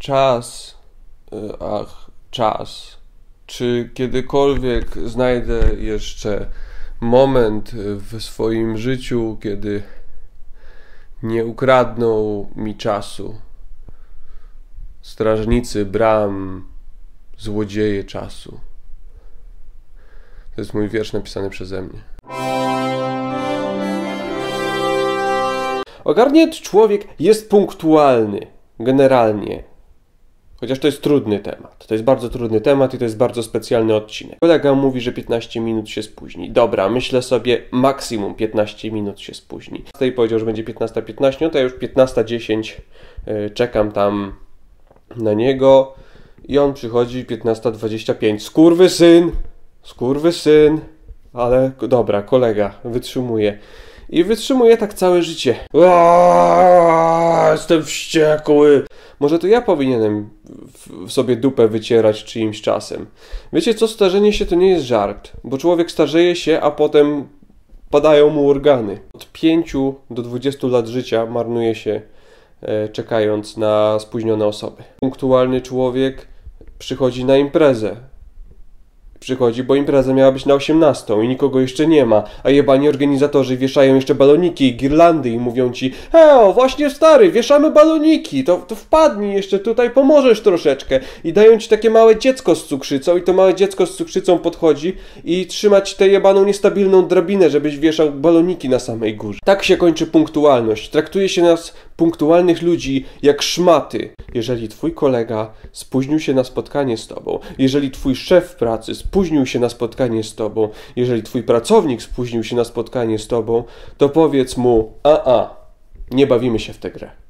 Czas. Czy kiedykolwiek znajdę jeszcze moment w swoim życiu, kiedy nie ukradną mi czasu? Strażnicy bram, złodzieje czasu. To jest mój wiersz napisany przeze mnie. Ogarnięty człowiek jest punktualny, generalnie. Chociaż to jest trudny temat. To jest bardzo trudny temat i to jest bardzo specjalny odcinek. Kolega mówi, że 15 minut się spóźni. Dobra, myślę sobie, maksimum 15 minut się spóźni. Tutaj powiedział, że będzie 15:15, no to ja już 15:10 czekam tam na niego i on przychodzi 15:25. Skurwysyn, ale dobra, kolega wytrzymuje. I wytrzymuje tak całe życie. Jestem wściekły. Może to ja powinienem w sobie dupę wycierać czyimś czasem. Wiecie co, starzenie się to nie jest żart, bo człowiek starzeje się, a potem padają mu organy. Od 5 do 20 lat życia marnuje się czekając na spóźnione osoby. Punktualny człowiek przychodzi na imprezę. Bo impreza miała być na 18 i nikogo jeszcze nie ma, a jebani organizatorzy wieszają jeszcze baloniki i girlandy i mówią ci: właśnie stary, wieszamy baloniki, to wpadnij jeszcze tutaj, pomożesz troszeczkę. I dają ci takie małe dziecko z cukrzycą i to małe dziecko z cukrzycą podchodzi i trzyma ci tę jebaną niestabilną drabinę, żebyś wieszał baloniki na samej górze. Tak się kończy punktualność. Traktuje się nas, punktualnych ludzi, jak szmaty. Jeżeli twój kolega spóźnił się na spotkanie z tobą, jeżeli twój szef w pracy spóźnił się na spotkanie z tobą, jeżeli twój pracownik spóźnił się na spotkanie z tobą, to powiedz mu: nie bawimy się w tę grę.